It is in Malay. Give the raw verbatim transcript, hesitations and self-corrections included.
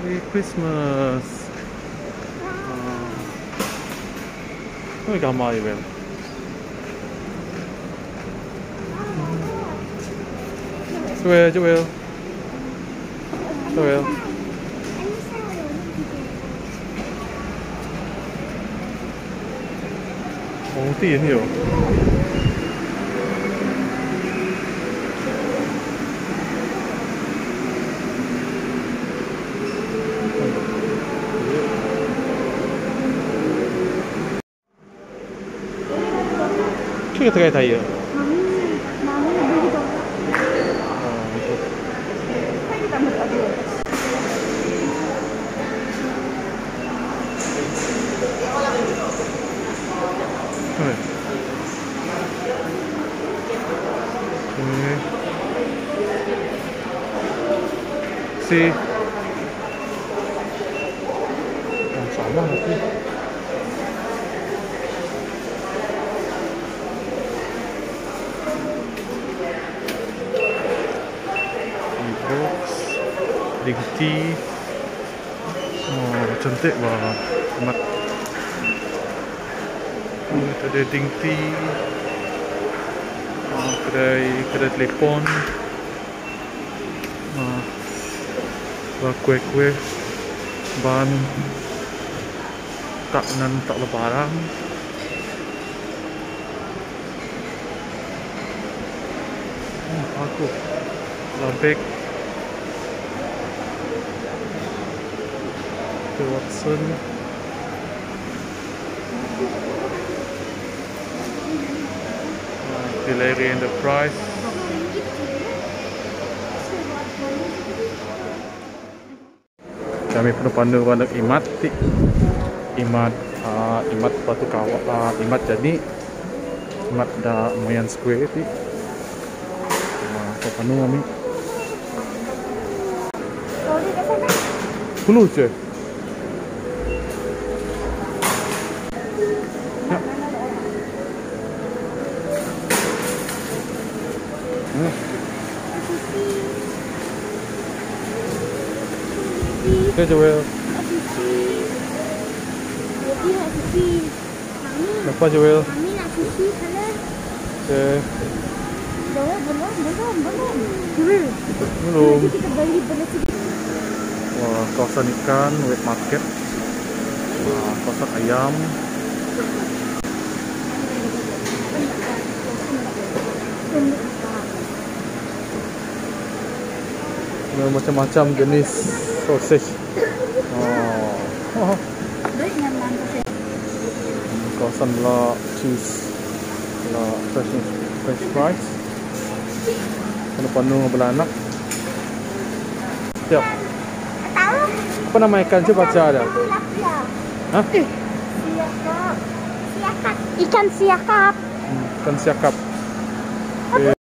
Merry Christmas. Ah. Ini gambar ni, Bel. Joel, Joel. Joel. Oh, tiền nhiều. Chưa thấy thầy à? Si yang sama nanti. Box, Ding tea. Oh, cantik banget. Mat. Ini ada Ding tea. Oh, kedai kedai telefon. Oh. Kue-kue bahan tak nan tak lebaran. Oh, aku Labek ke Watson. uh, Pilari Enterprise. Kami penuh pandu anak Imat ti Imat uh, Imat Batu Kawah uh, Imat jadi Imat da Moyan Square ti uh, penuh kami puluh je ya. Hmm. Okay, Joel. Apa Joel? Mami nak sushi sana. Okay. Belum, belum, belum, belum. Belum. Belum. Nanti kita beli benda sedikit. Wah, kawasan ikan, wet market. Wah, kawasan ayam. Macam-macam jenis sausage. Oh. Oh. Kawasan la cheese, la fresh french fries. Penuh-penuh belanak. Siap. Apa nama ikan tu baca ada? Hah? Siakap. Siakap. Ikan siakap. Hmm, ikan siakap.